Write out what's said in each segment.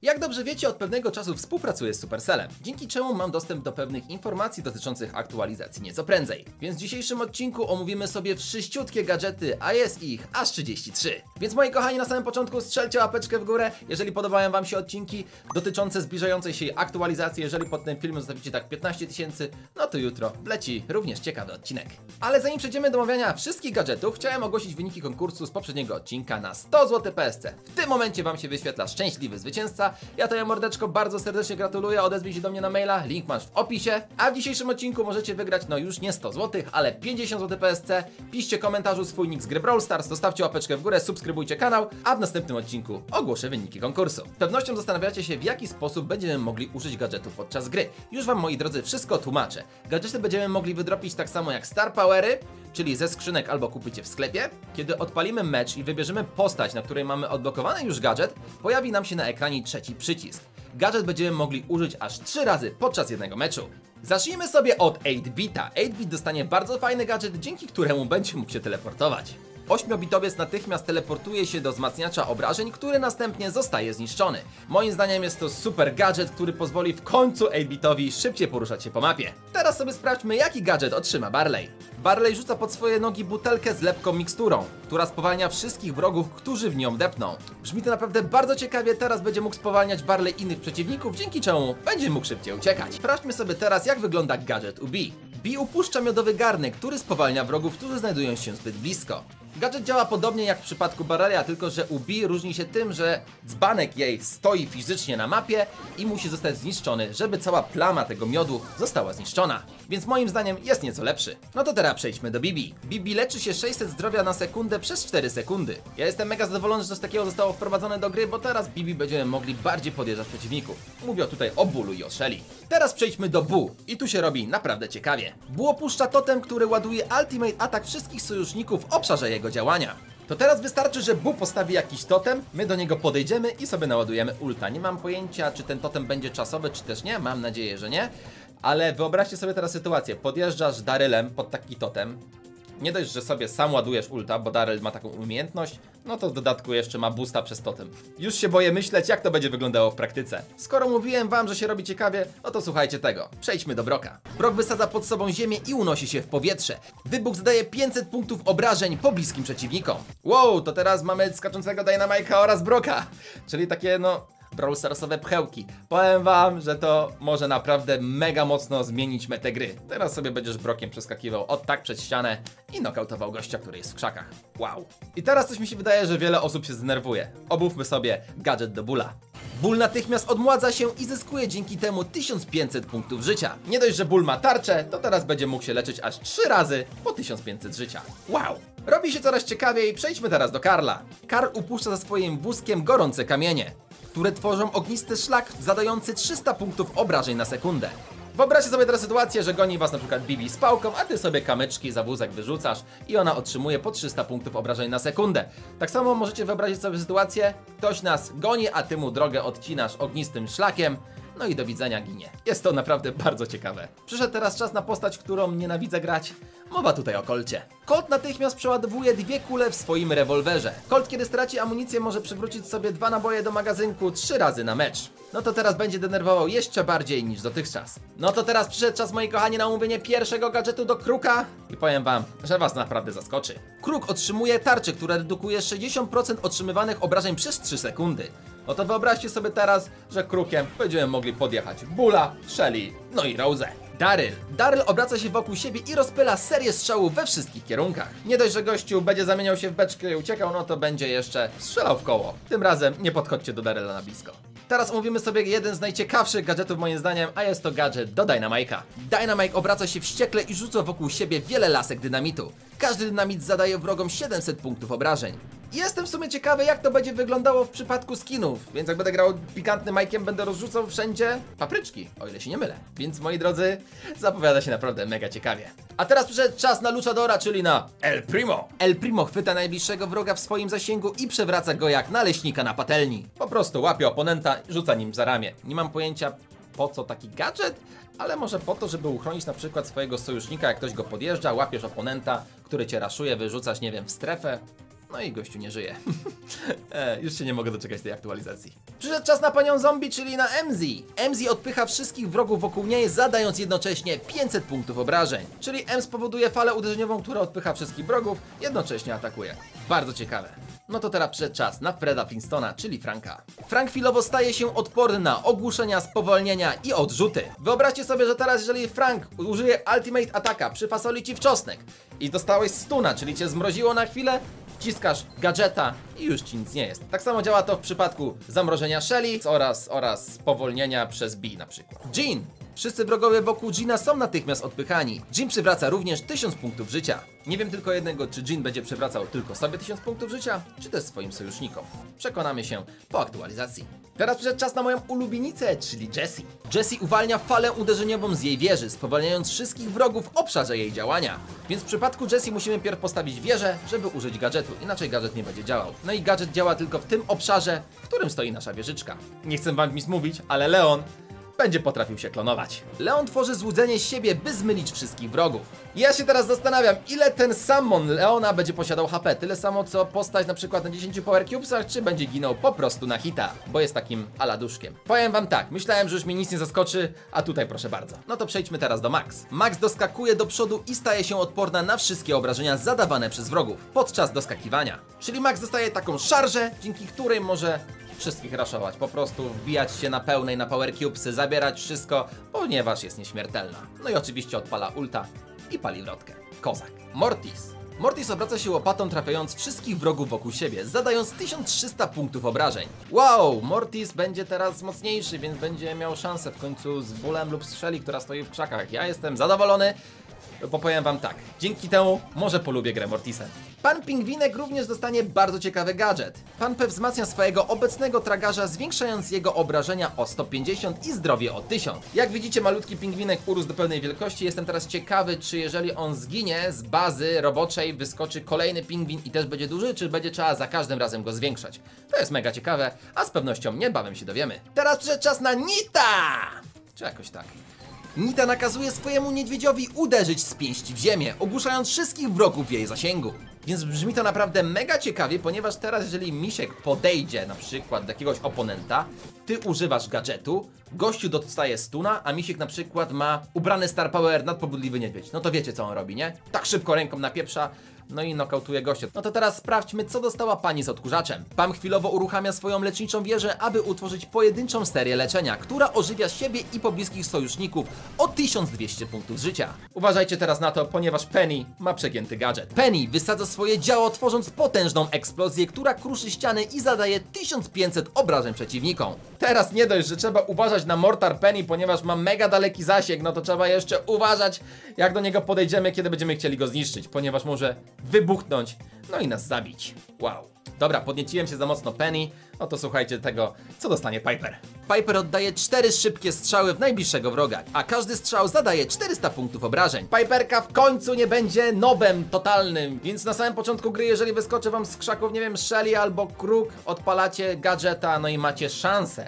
Jak dobrze wiecie, od pewnego czasu współpracuję z Supercellem, dzięki czemu mam dostęp do pewnych informacji dotyczących aktualizacji nieco prędzej. Więc w dzisiejszym odcinku omówimy sobie wszyściutkie gadżety, a jest ich aż 33. Więc moi kochani, na samym początku strzelcie łapeczkę w górę, jeżeli podobają wam się odcinki dotyczące zbliżającej się aktualizacji. Jeżeli pod tym filmem zostawicie tak 15 000, no to jutro wleci również ciekawy odcinek. Ale zanim przejdziemy do omawiania wszystkich gadżetów, chciałem ogłosić wyniki konkursu z poprzedniego odcinka na 100 zł PSC. W tym momencie wam się wyświetla szczęśliwy zwycięzca. Ja to mordeczko bardzo serdecznie gratuluję, odezwij się do mnie na maila, link masz w opisie. A w dzisiejszym odcinku możecie wygrać no już nie 100 zł, ale 50 zł PSC. Piszcie komentarzu swój nick z gry Brawl Stars, zostawcie łapeczkę w górę, subskrybujcie kanał, a w następnym odcinku ogłoszę wyniki konkursu. Z pewnością zastanawiacie się, w jaki sposób będziemy mogli użyć gadżetu podczas gry. Już wam, moi drodzy, wszystko tłumaczę. Gadżety będziemy mogli wydropić tak samo jak Star Powery, czyli ze skrzynek albo kupicie w sklepie. Kiedy odpalimy mecz i wybierzemy postać, na której mamy odblokowany już gadżet, pojawi nam się na ekranie trzeci przycisk. Gadżet będziemy mogli użyć aż 3 razy podczas jednego meczu. Zacznijmy sobie od 8-bita. 8-bit dostanie bardzo fajny gadżet, dzięki któremu będzie mógł się teleportować. 8-bitowiec natychmiast teleportuje się do wzmacniacza obrażeń, który następnie zostaje zniszczony. Moim zdaniem jest to super gadżet, który pozwoli w końcu 8-bitowi szybciej poruszać się po mapie. Teraz sobie sprawdźmy, jaki gadżet otrzyma Barley. Barley rzuca pod swoje nogi butelkę z lepką miksturą, która spowalnia wszystkich wrogów, którzy w nią depną. Brzmi to naprawdę bardzo ciekawie, teraz będzie mógł spowalniać Barley innych przeciwników, dzięki czemu będzie mógł szybciej uciekać. Sprawdźmy sobie teraz, jak wygląda gadżet u Bee. Bee upuszcza miodowy garnek, który spowalnia wrogów, którzy znajdują się zbyt blisko. Gadżet działa podobnie jak w przypadku Barleya, tylko że u Bee różni się tym, że dzbanek jej stoi fizycznie na mapie i musi zostać zniszczony, żeby cała plama tego miodu została zniszczona. Więc moim zdaniem jest nieco lepszy. No to teraz przejdźmy do Bibi. Bibi leczy się 600 zdrowia na sekundę przez 4 sekundy. Ja jestem mega zadowolony, że coś takiego zostało wprowadzone do gry, bo teraz Bibi będziemy mogli bardziej podjeżdżać przeciwników. Mówię tutaj o Bullu i o Shelly. Teraz przejdźmy do Boo i tu się robi naprawdę ciekawie. Boo opuszcza totem, który ładuje ultimate atak wszystkich sojuszników w obszarze jego działania. To teraz wystarczy, że Boo postawi jakiś totem, my do niego podejdziemy i sobie naładujemy ulta. Nie mam pojęcia, czy ten totem będzie czasowy, czy też nie, mam nadzieję, że nie. Ale wyobraźcie sobie teraz sytuację, podjeżdżasz Darylem pod taki totem. Nie dość, że sobie sam ładujesz ulta, bo Daryl ma taką umiejętność, no to w dodatku jeszcze ma boosta przez totem. Już się boję myśleć, jak to będzie wyglądało w praktyce. Skoro mówiłem wam, że się robi ciekawie, no to słuchajcie tego. Przejdźmy do Brocka. Brock wysadza pod sobą ziemię i unosi się w powietrze. Wybuch zadaje 500 punktów obrażeń pobliskim przeciwnikom. Wow, to teraz mamy skaczącego Dynamite'a oraz Brocka. Czyli takie Brawl Starsowe pchełki. Powiem wam, że to może naprawdę mega mocno zmienić metę gry. Teraz sobie będziesz Brockiem przeskakiwał od tak przed ścianę i nokautował gościa, który jest w krzakach. Wow. I teraz coś mi się wydaje, że wiele osób się zdenerwuje. Obówmy sobie gadżet do Bulla. Bull natychmiast odmładza się i zyskuje dzięki temu 1500 punktów życia. Nie dość, że Bull ma tarczę, to teraz będzie mógł się leczyć aż 3 razy po 1500 życia. Wow. Robi się coraz ciekawiej, przejdźmy teraz do Karla. Karl upuszcza za swoim wózkiem gorące kamienie, które tworzą ognisty szlak zadający 300 punktów obrażeń na sekundę. Wyobraźcie sobie teraz sytuację, że goni was na przykład Bibi z pałką, a ty sobie kamyczki za wózek wyrzucasz i ona otrzymuje po 300 punktów obrażeń na sekundę. Tak samo możecie wyobrazić sobie sytuację, ktoś nas goni, a ty mu drogę odcinasz ognistym szlakiem, no i do widzenia, ginie. Jest to naprawdę bardzo ciekawe. Przyszedł teraz czas na postać, którą nienawidzę grać. Mowa tutaj o Colcie. Colt natychmiast przeładowuje 2 kule w swoim rewolwerze. Colt, kiedy straci amunicję, może przywrócić sobie 2 naboje do magazynku 3 razy na mecz. No to teraz będzie denerwował jeszcze bardziej niż dotychczas. No to teraz przyszedł czas, moi kochani, na omówienie pierwszego gadżetu do Kruka. I powiem wam, że was naprawdę zaskoczy. Kruk otrzymuje tarczę, która redukuje 60% otrzymywanych obrażeń przez 3 sekundy. No to wyobraźcie sobie teraz, że Krukiem będziemy mogli podjechać Bulla, Shelly, no i Rose. Daryl obraca się wokół siebie i rozpyla serię strzałów we wszystkich kierunkach. Nie dość, że gościu będzie zamieniał się w beczkę i uciekał, no to będzie jeszcze strzelał w koło. Tym razem nie podchodźcie do Daryla na blisko. Teraz omówimy sobie jeden z najciekawszych gadżetów moim zdaniem, a jest to gadżet do Dynamite'a. Dynamite obraca się wściekle i rzuca wokół siebie wiele lasek dynamitu. Każdy dynamit zadaje wrogom 700 punktów obrażeń. Jestem w sumie ciekawy, jak to będzie wyglądało w przypadku skinów, więc jak będę grał pikantnym Mike'iem, będę rozrzucał wszędzie papryczki, o ile się nie mylę. Więc moi drodzy, zapowiada się naprawdę mega ciekawie. A teraz przyszedł czas na Luchadora, czyli na El Primo. El Primo chwyta najbliższego wroga w swoim zasięgu i przewraca go jak naleśnika na patelni. Po prostu łapie oponenta i rzuca nim za ramię. Nie mam pojęcia, po co taki gadżet, ale może po to, żeby uchronić na przykład swojego sojusznika, jak ktoś go podjeżdża, łapiesz oponenta, który cię raszuje, wyrzucasz, nie wiem, w strefę. No i gościu nie żyje. Już się nie mogę doczekać tej aktualizacji. Przyszedł czas na panią zombie, czyli na Emzy. Emzy odpycha wszystkich wrogów wokół niej, zadając jednocześnie 500 punktów obrażeń. Czyli M spowoduje falę uderzeniową, która odpycha wszystkich wrogów, jednocześnie atakuje. Bardzo ciekawe. No to teraz przyszedł czas na Freda Flintstona, czyli Franka. Frank chwilowo staje się odporny na ogłuszenia, spowolnienia i odrzuty. Wyobraźcie sobie, że teraz jeżeli Frank użyje Ultimate Attacka, przyfasoli ci w czosnek i dostałeś stuna, czyli cię zmroziło na chwilę, wciskasz gadżeta i już ci nic nie jest. Tak samo działa to w przypadku zamrożenia Shelly oraz spowolnienia przez B na przykład. Jean. Wszyscy wrogowie wokół Jeana są natychmiast odpychani. Jean przywraca również 1000 punktów życia. Nie wiem tylko jednego, czy Jean będzie przywracał tylko sobie 1000 punktów życia, czy też swoim sojusznikom. Przekonamy się po aktualizacji. Teraz przyszedł czas na moją ulubienicę, czyli Jessie. Jessie uwalnia falę uderzeniową z jej wieży, spowalniając wszystkich wrogów w obszarze jej działania. Więc w przypadku Jessie musimy pierw postawić wieżę, żeby użyć gadżetu, inaczej gadżet nie będzie działał. No i gadżet działa tylko w tym obszarze, w którym stoi nasza wieżyczka. Nie chcę wam nic mówić, ale Leon będzie potrafił się klonować. Leon tworzy złudzenie z siebie, by zmylić wszystkich wrogów. Ja się teraz zastanawiam, ile ten summon Leona będzie posiadał HP. Tyle samo co postać na przykład na 10 Power Cubesach, czy będzie ginął po prostu na hita, bo jest takim aladuszkiem. Powiem wam tak, myślałem, że już mnie nic nie zaskoczy, a tutaj proszę bardzo. No to przejdźmy teraz do Max. Max doskakuje do przodu i staje się odporna na wszystkie obrażenia zadawane przez wrogów podczas doskakiwania. Czyli Max dostaje taką szarżę, dzięki której może wszystkich raszować, po prostu wbijać się na pełnej na Power Cubesy, zabierać wszystko, ponieważ jest nieśmiertelna. No i oczywiście odpala ulta i pali wrotkę. Kozak. Mortis. Mortis obraca się łopatą, trafiając wszystkich wrogów wokół siebie, zadając 1300 punktów obrażeń. Wow, Mortis będzie teraz mocniejszy, więc będzie miał szansę w końcu z Bullem lub z Shelly, która stoi w krzakach. Ja jestem zadowolony, bo powiem wam tak, dzięki temu może polubię grę Mortisem. Pan Pingwinek również dostanie bardzo ciekawy gadżet. Pan P wzmacnia swojego obecnego tragarza, zwiększając jego obrażenia o 150 i zdrowie o 1000. Jak widzicie, malutki pingwinek urósł do pełnej wielkości. Jestem teraz ciekawy, czy jeżeli on zginie z bazy roboczej, wyskoczy kolejny pingwin i też będzie duży, czy będzie trzeba za każdym razem go zwiększać. To jest mega ciekawe, a z pewnością niebawem się dowiemy. Teraz przyszedł czas na Nita! Czy jakoś tak. Nita nakazuje swojemu niedźwiedziowi uderzyć z pięści w ziemię, ogłuszając wszystkich wrogów w jej zasięgu. Więc brzmi to naprawdę mega ciekawie, ponieważ teraz jeżeli misiek podejdzie na przykład do jakiegoś oponenta, ty używasz gadżetu, gościu dostaje stuna, a misiek na przykład ma ubrany Star Power nadpobudliwy niedźwiedź. No to wiecie co on robi, nie? Tak szybko ręką napieprza, no i nokautuje gościa. No to teraz sprawdźmy, co dostała pani z odkurzaczem. Pam chwilowo uruchamia swoją leczniczą wieżę, aby utworzyć pojedynczą serię leczenia, która ożywia siebie i pobliskich sojuszników o 1200 punktów życia. Uważajcie teraz na to, ponieważ Penny ma przegięty gadżet. Penny wysadza swoje działo, tworząc potężną eksplozję, która kruszy ściany i zadaje 1500 obrażeń przeciwnikom. Teraz nie dość, że trzeba uważać na Mortar Penny, ponieważ ma mega daleki zasięg, no to trzeba jeszcze uważać, jak do niego podejdziemy, kiedy będziemy chcieli go zniszczyć, ponieważ może wybuchnąć, no i nas zabić. Wow. Dobra, podnieciłem się za mocno Penny, no to słuchajcie tego, co dostanie Piper. Piper oddaje 4 szybkie strzały w najbliższego wroga, a każdy strzał zadaje 400 punktów obrażeń. Piperka w końcu nie będzie nobem totalnym, więc na samym początku gry, jeżeli wyskoczy wam z krzaków, nie wiem, Shelly albo Kruk, odpalacie gadżeta, no i macie szansę,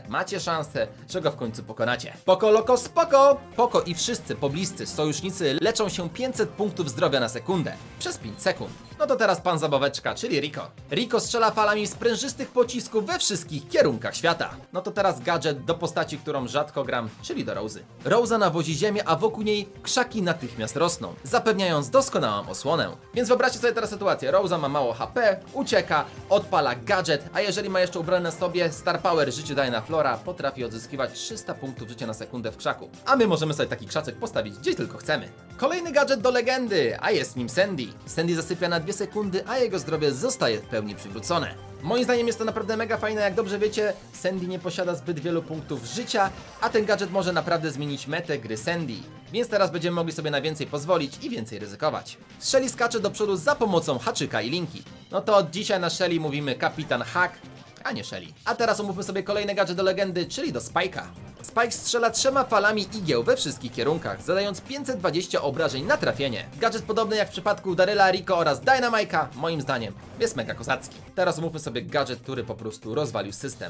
że go w końcu pokonacie. Poko loko spoko! Poko i wszyscy pobliscy sojusznicy leczą się 500 punktów zdrowia na sekundę, przez 5 sekund. No to teraz pan zabaweczka, czyli Rico. Rico strzela falami sprężystych pocisków we wszystkich kierunkach świata. No to teraz gadżet do postaci, którą rzadko gram, czyli do Rose'y. Rosa nawozi ziemię, a wokół niej krzaki natychmiast rosną, zapewniając doskonałą osłonę. Więc wyobraźcie sobie teraz sytuację. Rosa ma mało HP, ucieka, odpala gadżet, a jeżeli ma jeszcze ubrane na sobie Star Power, życie daje na Flora, potrafi odzyskiwać 300 punktów życia na sekundę w krzaku. A my możemy sobie taki krzaczek postawić gdzie tylko chcemy. Kolejny gadżet do legendy, a jest nim Sandy. Sandy zasypia na 2 sekundy, a jego zdrowie zostaje w pełni przywrócone. Moim zdaniem jest to naprawdę mega fajne, jak dobrze wiecie, Sandy nie posiada zbyt wielu punktów życia, a ten gadżet może naprawdę zmienić metę gry Sandy. Więc teraz będziemy mogli sobie na więcej pozwolić i więcej ryzykować. Shelly skacze do przodu za pomocą haczyka i linki. No to od dzisiaj na Shelly mówimy kapitan Hack, a nie Shelly. A teraz omówmy sobie kolejny gadżet do legendy, czyli do Spike'a. Spike strzela 3 falami igieł we wszystkich kierunkach, zadając 520 obrażeń na trafienie. Gadżet podobny jak w przypadku Daryla, Rico oraz Dynamite'a, moim zdaniem, jest mega kozacki. Teraz omówmy sobie gadżet, który po prostu rozwalił system.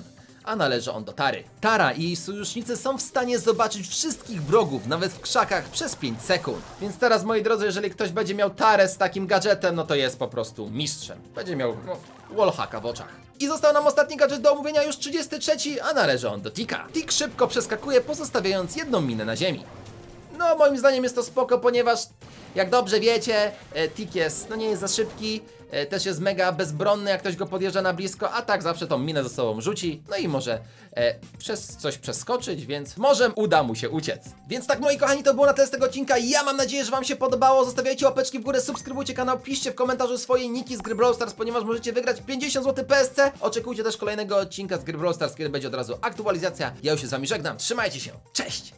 a należy on do Tary. Tara i jej sojusznicy są w stanie zobaczyć wszystkich wrogów, nawet w krzakach, przez 5 sekund. Więc teraz, moi drodzy, jeżeli ktoś będzie miał Tarę z takim gadżetem, no to jest po prostu mistrzem. Będzie miał, wallhacka w oczach. I został nam ostatni gadżet do omówienia, już 33, a należy on do Tika. Tik szybko przeskakuje, pozostawiając jedną minę na ziemi. No, moim zdaniem jest to spoko, ponieważ jak dobrze wiecie, Tik jest, nie jest za szybki, też jest mega bezbronny, jak ktoś go podjeżdża na blisko, a tak zawsze tą minę ze sobą rzuci, no i może przez coś przeskoczyć, więc może uda mu się uciec. Więc tak, moi kochani, to było na tyle z tego odcinka. Ja mam nadzieję, że wam się podobało. Zostawiajcie łapeczki w górę, subskrybujcie kanał, piszcie w komentarzu swoje niki z gry Brawl Stars, ponieważ możecie wygrać 50 zł PSC. Oczekujcie też kolejnego odcinka z gry Brawl Stars, kiedy będzie od razu aktualizacja. Ja już się z wami żegnam, trzymajcie się, cześć!